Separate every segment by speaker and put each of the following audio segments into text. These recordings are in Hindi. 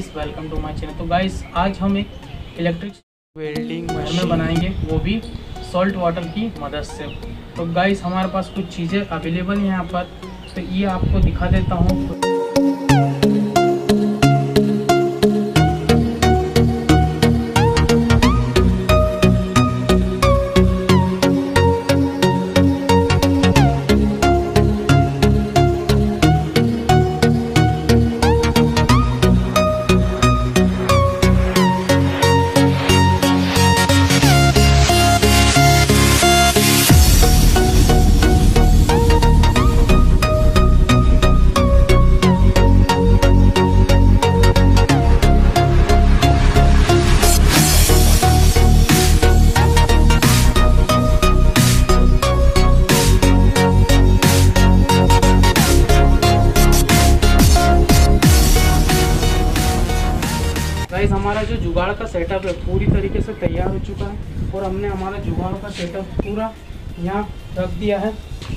Speaker 1: Guys, welcome to my channel. तो गाइस, आज हम एक इलेक्ट्रिक वेल्डिंग मशीन बनाएंगे, वो भी सॉल्ट वाटर की मदद से। तो गाइस, हमारे पास कुछ चीज़ें अवेलेबल हैं यहाँ पर, तो ये आपको दिखा देता हूँ। गाइस, हमारा जो जुगाड़ का सेटअप है पूरी तरीके से तैयार हो चुका है और हमने हमारा जुगाड़ का सेटअप पूरा यहाँ रख दिया है।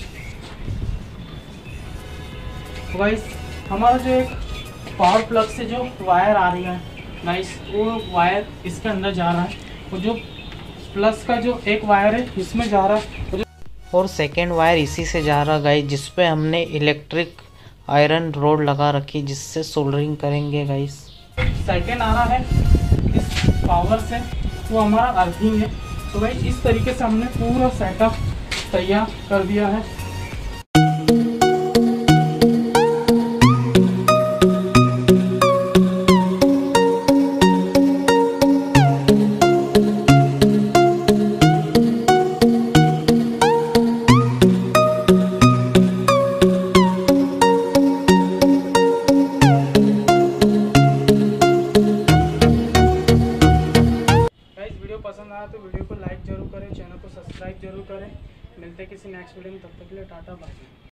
Speaker 1: तो गाइस, हमारा जो एक पावर प्लग से जो वायर आ रही है गाइस, वो वायर इसके अंदर जा रहा है, और जो प्लस का जो एक वायर है इसमें जा रहा है,
Speaker 2: और सेकेंड वायर इसी से जा रहा गाइस, जिस पे हमने इलेक्ट्रिक आयरन रोड लगा रखी जिससे सोल्डरिंग करेंगे गाइस।
Speaker 1: सेकेंड आ रहा है इस पावर से, वो हमारा अर्थिंग है। तो भाई इस तरीके से हमने पूरा सेटअप तैयार कर दिया है। वीडियो पसंद आया तो वीडियो को लाइक जरूर करें, चैनल को सब्सक्राइब जरूर करें। मिलते हैं किसी नेक्स्ट वीडियो में, तब तक के लिए टाटा बाय।